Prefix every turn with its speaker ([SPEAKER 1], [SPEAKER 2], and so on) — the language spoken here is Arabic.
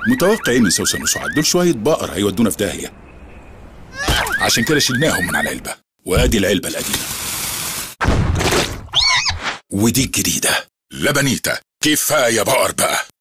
[SPEAKER 1] متوقع ايه من سوسن وسعاد؟ دول شويه بقر هيودونا في داهيه. عشان كده شلناهم من على العلبه، وادي العلبه القديمه ودي الجديده. لبنيتا كفايه بقر بقى.